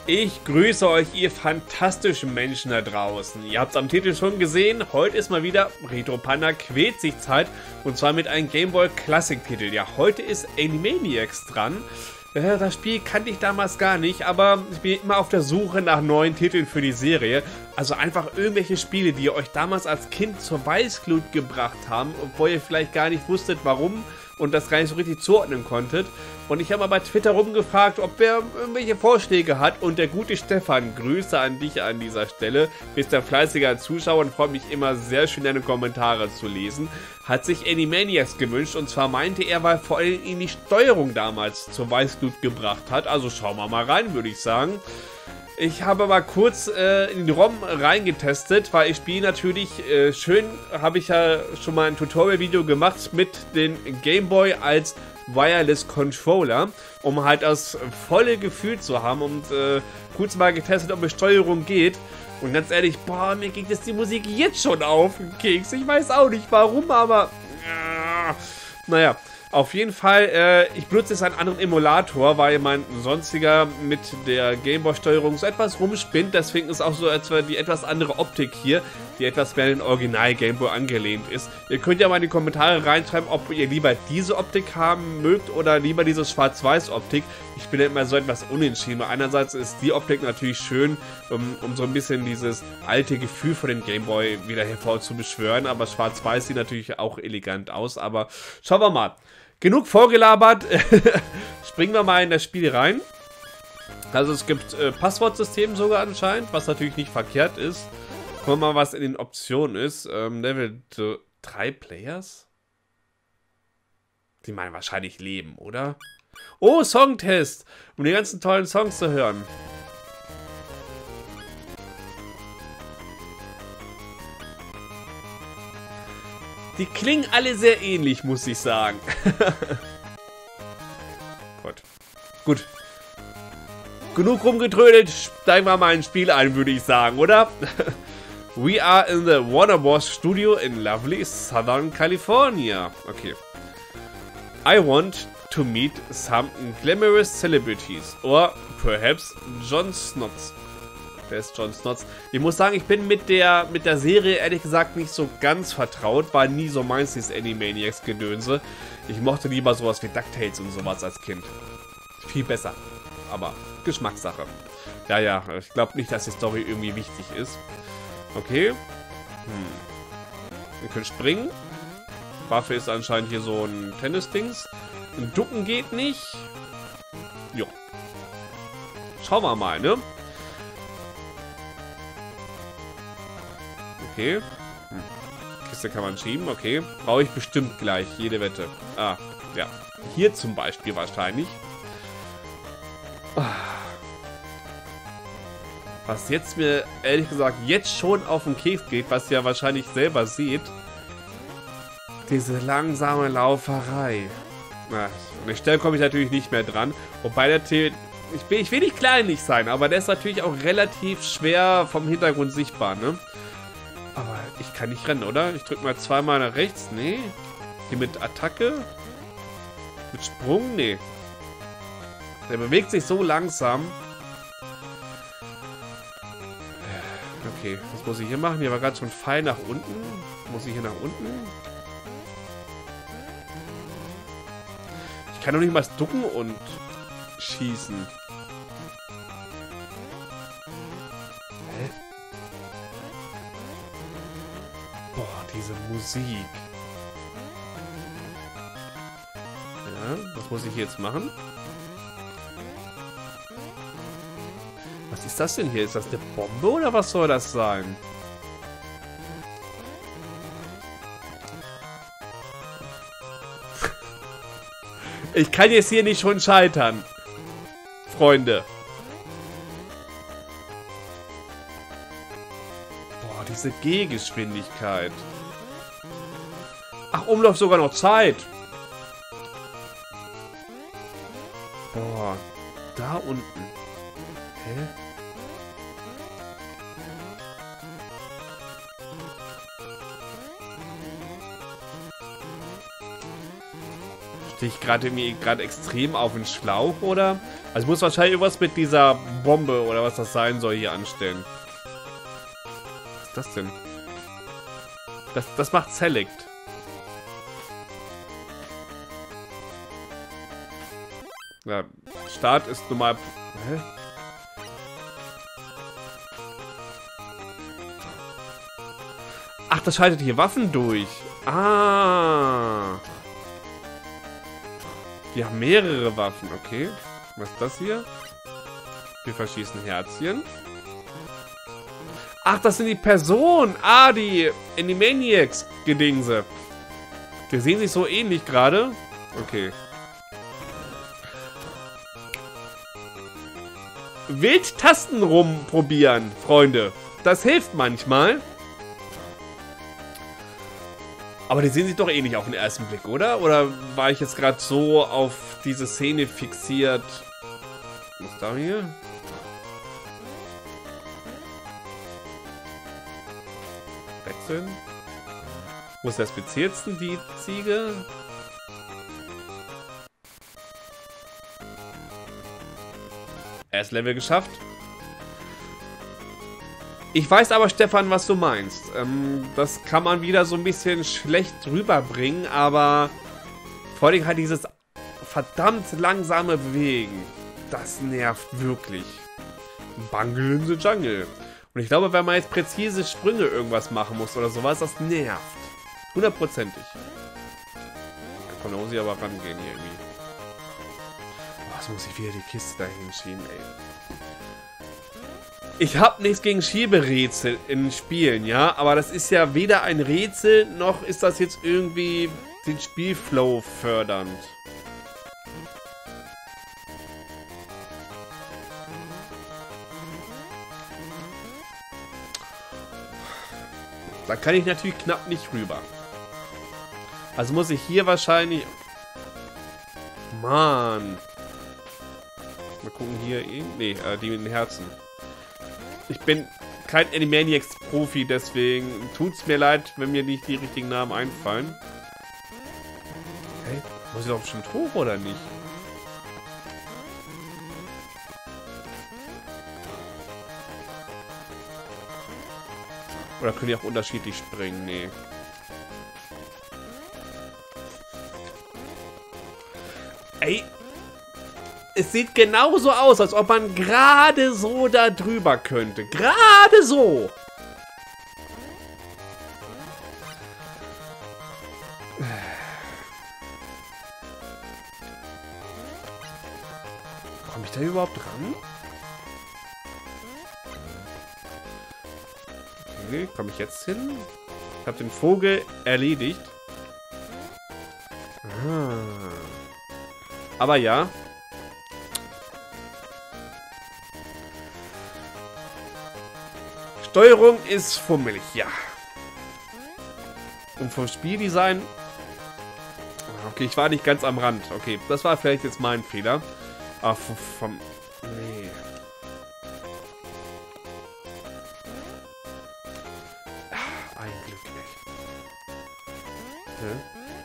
Ich grüße euch, ihr fantastischen Menschen da draußen. Ihr habt es am Titel schon gesehen, heute ist mal wieder Retro Panda quält sich Zeit und zwar mit einem Game Boy Classic Titel. Ja, heute ist Animaniacs dran. Das Spiel kannte ich damals gar nicht, aber ich bin immer auf der Suche nach neuen Titeln für die Serie. Also einfach irgendwelche Spiele, die euch damals als Kind zur Weißglut gebracht haben, obwohl ihr vielleicht gar nicht wusstet, warum und das gar nicht so richtig zuordnen konntet. Und ich habe mal bei Twitter rumgefragt, ob wer irgendwelche Vorschläge hat. Und der gute Stefan, Grüße an dich an dieser Stelle, bist ein fleißiger Zuschauer und freut mich immer sehr schön, deine Kommentare zu lesen, hat sich Animaniacs gewünscht. Und zwar meinte er, weil vor allem ihn die Steuerung damals zur Weißglut gebracht hat. Also schauen wir mal rein, würde ich sagen. Ich habe mal kurz in den ROM reingetestet, weil ich spiele natürlich schön, habe ich ja schon mal ein Tutorial-Video gemacht mit dem Game Boy als Wireless Controller, um halt das volle Gefühl zu haben und kurz mal getestet, ob es Steuerung geht. Und ganz ehrlich, boah, mir geht jetzt die Musik jetzt schon auf den Keks. Ich weiß auch nicht warum, aber naja. Auf jeden Fall, ich benutze jetzt einen anderen Emulator, weil mein sonstiger mit der Gameboy-Steuerung so etwas rumspinnt. Deswegen ist auch so etwa die etwas andere Optik hier, die etwas mehr an den Original Gameboy angelehnt ist. Ihr könnt ja mal in die Kommentare reinschreiben, ob ihr lieber diese Optik haben mögt oder lieber diese Schwarz-Weiß-Optik. Ich bin ja immer so etwas unentschieden. Einerseits ist die Optik natürlich schön, um so ein bisschen dieses alte Gefühl von dem Gameboy wieder hervorzubeschwören, aber Schwarz-Weiß sieht natürlich auch elegant aus. Aber schauen wir mal. Genug vorgelabert, springen wir mal in das Spiel rein. Also es gibt Passwortsystem sogar anscheinend, was natürlich nicht verkehrt ist. Gucken wir mal, was in den Optionen ist. Level 3 Players? Die meinen wahrscheinlich Leben, oder? Oh, Songtest, um die ganzen tollen Songs zu hören. Die klingen alle sehr ähnlich, muss ich sagen. Gut. Genug rumgetrödelt, steigen wir mal ins Spiel ein, würde ich sagen, oder? We are in the Warner Bros. Studio in lovely Southern California. Okay. I want to meet some glamorous celebrities. Or perhaps Jon Snots. Wer ist Jon Snots? Ich muss sagen, ich bin mit der Serie ehrlich gesagt nicht so ganz vertraut. War nie so meins, dieses Animaniacs-Gedönse. Ich mochte lieber sowas wie DuckTales und sowas als Kind. Viel besser. Aber Geschmackssache. Ja, ich glaube nicht, dass die Story irgendwie wichtig ist. Okay. Wir können springen. Waffe ist anscheinend hier so ein Tennis-Dings. Ein Ducken geht nicht. Jo. Schauen wir mal, ne? Okay. Kiste kann man schieben, okay. Brauche ich bestimmt gleich, jede Wette. Ah, ja. Hier zum Beispiel wahrscheinlich. Was jetzt mir, ehrlich gesagt, jetzt schon auf den Keks geht, was ihr ja wahrscheinlich selber seht. Diese langsame Lauferei. An der Stelle komme ich natürlich nicht mehr dran. Wobei der ich will nicht kleinlich sein, aber der ist natürlich auch relativ schwer vom Hintergrund sichtbar, ne? Aber ich kann nicht rennen, oder? Ich drücke mal zweimal nach rechts. Nee. Hier mit Attacke? Mit Sprung? Nee. Der bewegt sich so langsam. Okay, was muss ich hier machen? Hier war gerade schon ein Pfeil nach unten. Muss ich hier nach unten? Ich kann doch nicht mal ducken und schießen. Hä? Boah, diese Musik. Ja, was muss ich jetzt machen? Was ist das denn hier? Ist das eine Bombe oder was soll das sein? Ich kann jetzt hier nicht schon scheitern. Freunde. Boah, diese Gehgeschwindigkeit. Ach, Umlauf sogar noch Zeit. Boah, da unten. Hä? Stehe ich gerade extrem auf den Schlauch, oder? Also ich muss wahrscheinlich irgendwas mit dieser Bombe oder was das sein soll hier anstellen. Was ist das denn? Das macht Select. Ja, Start ist normal. Hä? Ach, das schaltet hier Waffen durch. Ah. Wir haben mehrere Waffen, okay. Was ist das hier? Wir verschießen Herzchen. Ach, das sind die Personen. Ah, die Animaniacs-Gedingse. Die sehen sich so ähnlich gerade. Okay. Wild Tasten rumprobieren, Freunde. Das hilft manchmal. Aber die sehen sich doch ähnlich auf den ersten Blick, oder? Oder war ich jetzt gerade so auf diese Szene fixiert? Was ist da hier? Wechseln. Wo ist das speziellsten, die Ziege? Erstes Level geschafft. Ich weiß aber, Stefan, was du meinst. Das kann man wieder so ein bisschen schlecht rüberbringen, aber vor allem halt dieses verdammt langsame Bewegen. Das nervt wirklich. Bungle in the Jungle. Und ich glaube, wenn man jetzt präzise Sprünge irgendwas machen muss oder sowas, das nervt. 100%ig. Da kann Osi aber rangehen hier irgendwie. Oh, jetzt muss ich wieder die Kiste dahin schieben, ey. Ich habe nichts gegen Schieberätsel in Spielen, ja, aber das ist ja weder ein Rätsel, noch ist das jetzt irgendwie den Spielflow fördernd. Da kann ich natürlich knapp nicht rüber. Also muss ich hier wahrscheinlich... Mann. Mal gucken hier. Nee, die mit den Herzen. Ich bin kein Animaniacs-Profi, deswegen tut's mir leid, wenn mir nicht die richtigen Namen einfallen. Hey, muss ich doch bestimmt hoch, oder nicht? Oder können die auch unterschiedlich springen? Nee. Ey. Es sieht genauso aus, als ob man gerade so da drüber könnte. Gerade so. Komme ich da überhaupt dran? Okay, komme ich jetzt hin? Ich habe den Vogel erledigt. Ah. Aber ja. Steuerung ist fummelig, ja. Und vom Spieldesign... Okay, ich war nicht ganz am Rand. Okay, das war vielleicht jetzt mein Fehler. Aber vom... Nee. Ein Glück nicht. Okay.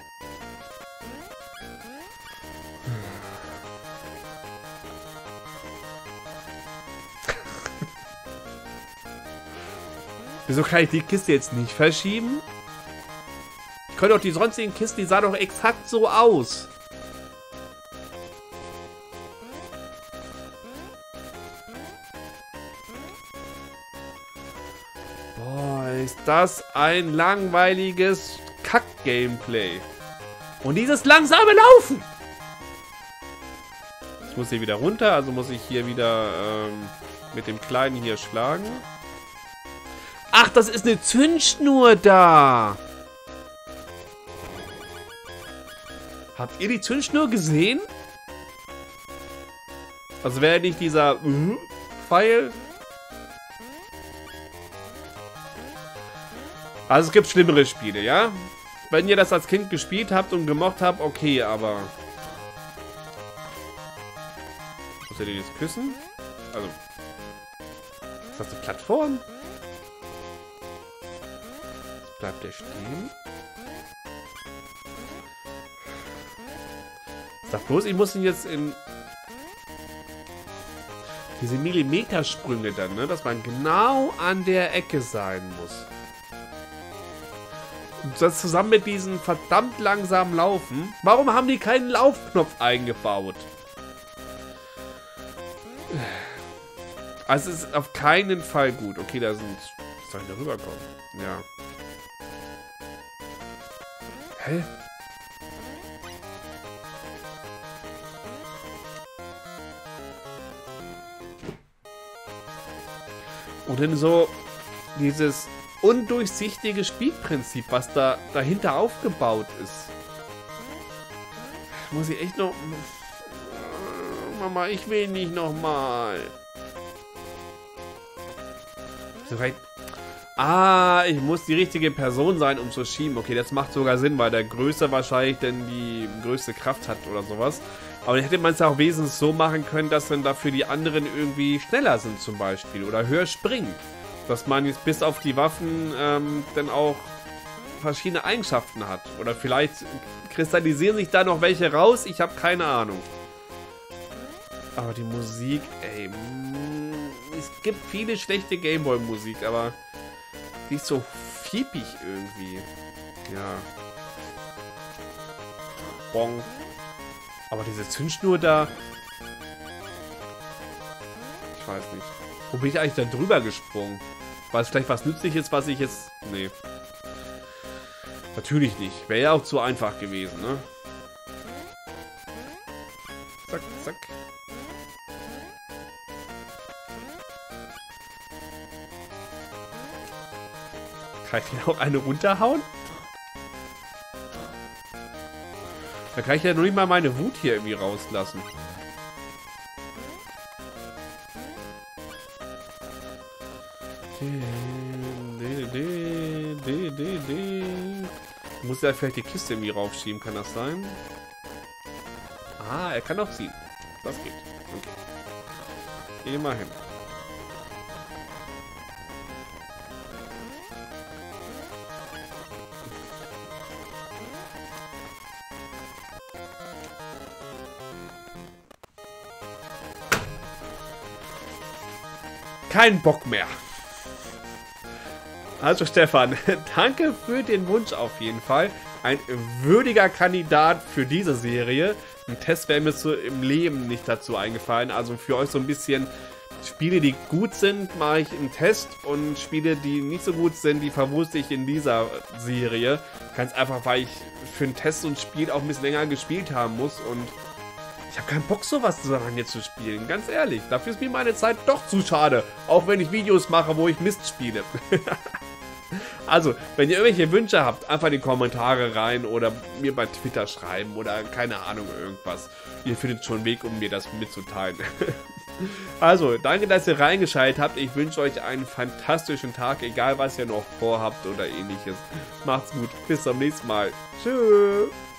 Wieso kann ich die Kiste jetzt nicht verschieben? Ich könnte doch die sonstigen Kisten, die sahen doch exakt so aus. Boah, ist das ein langweiliges Kack-Gameplay. Und dieses langsame Laufen. Ich muss hier wieder runter, also muss ich hier wieder mit dem Kleinen hier schlagen. Ach, das ist eine Zündschnur da. Habt ihr die Zündschnur gesehen? Also wäre nicht dieser Pfeil. Also es gibt schlimmere Spiele, ja? Wenn ihr das als Kind gespielt habt und gemocht habt, okay, aber... Muss ihr den jetzt küssen? Also... Ist das eine Plattform? Bleibt der stehen? Sag bloß, ich muss ihn jetzt in... Diese Millimetersprünge dann, ne? Dass man genau an der Ecke sein muss. Und das zusammen mit diesem verdammt langsamen Laufen. Warum haben die keinen Laufknopf eingebaut? Also es ist auf keinen Fall gut. Okay, da sind... Soll ich da rüberkommen? Ja. Hä? Und dann so dieses undurchsichtige Spielprinzip, was da dahinter aufgebaut ist. Muss ich echt noch... Mama, ich will nicht nochmal. Ah, ich muss die richtige Person sein, um zu schieben. Okay, das macht sogar Sinn, weil der Größte wahrscheinlich dann die größte Kraft hat oder sowas. Aber dann hätte man es ja auch wesentlich so machen können, dass dann dafür die anderen irgendwie schneller sind zum Beispiel. Oder höher springen. Dass man jetzt bis auf die Waffen dann auch verschiedene Eigenschaften hat. Oder vielleicht kristallisieren sich da noch welche raus. Ich habe keine Ahnung. Aber die Musik, ey. Es gibt viele schlechte Gameboy-Musik, aber die ist so fiepig irgendwie. Ja. Bong. Aber diese Zündschnur da... Ich weiß nicht. Wo bin ich eigentlich da drüber gesprungen? War es vielleicht was Nützliches, was ich jetzt... Nee. Natürlich nicht. Wäre ja auch zu einfach gewesen, ne? Zack, zack. Kann ich hier auch eine runterhauen? Da kann ich ja noch nicht mal meine Wut hier irgendwie rauslassen. Muss er vielleicht die Kiste irgendwie raufschieben, kann das sein? Ah, er kann auch ziehen. Das geht. Okay. Immerhin. Kein Bock mehr. Also Stefan, danke für den Wunsch auf jeden Fall. Ein würdiger Kandidat für diese Serie. Ein Test wäre mir so im Leben nicht dazu eingefallen. Also für euch so ein bisschen Spiele, die gut sind, mache ich einen Test. Und Spiele, die nicht so gut sind, die verwurste ich in dieser Serie. Ganz einfach, weil ich für einen Test und Spiel auch ein bisschen länger gespielt haben muss. Und ich habe keinen Bock, sowas so lange zu spielen. Ganz ehrlich, dafür ist mir meine Zeit doch zu schade. Auch wenn ich Videos mache, wo ich Mist spiele. Also, wenn ihr irgendwelche Wünsche habt, einfach in die Kommentare rein oder mir bei Twitter schreiben oder keine Ahnung, irgendwas. Ihr findet schon einen Weg, um mir das mitzuteilen. Also, danke, dass ihr reingeschaltet habt. Ich wünsche euch einen fantastischen Tag, egal was ihr noch vorhabt oder ähnliches. Macht's gut, bis zum nächsten Mal. Tschüss.